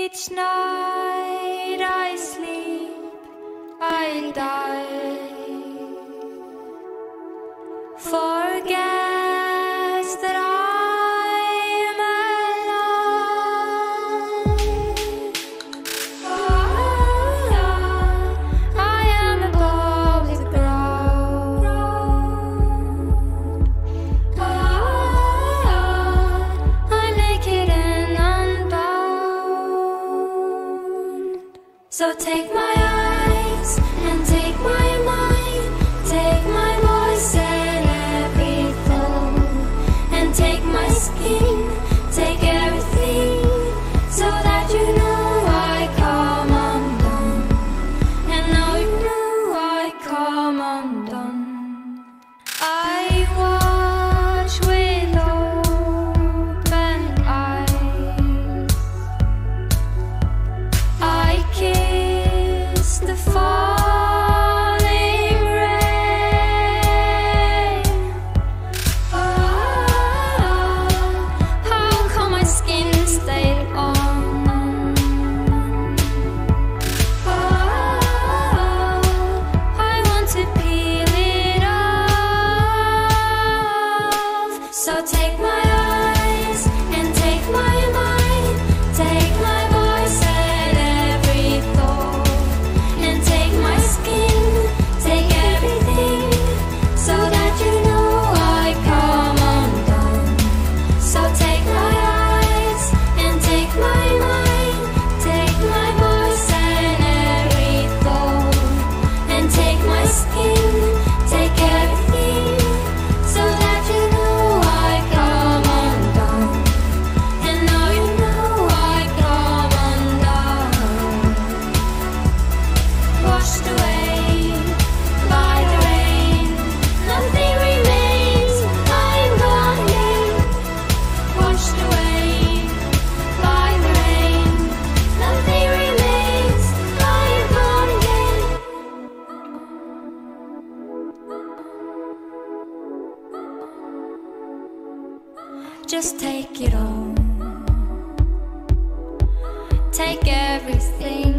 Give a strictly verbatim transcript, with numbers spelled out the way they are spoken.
Each night I sleep, I die. Forget that I am alive. Oh, I am above the ground. Oh, I'm naked and unbound. So take my eyes and take my mind, take my voice and every thought, and take my skin, take everything, so that you know I come undone, and now you know I come undone. I watch with open eyes, I kiss the falling rain. Oh, how come my skin stayed on? Oh, I want to peel it off. So take my eyes and take my mind, take my voice and every thought, and take my skin, take everything, so that you know I come undone. So take my eyes and take my mind, take my voice and every thought, and take my skin, take everything, so that you know I come undone, and now you know I come undone. Washed away by the rain, nothing remains, I'm gone again. Washed away by the rain, nothing remains, I'm gone again. Just take it all, take everything.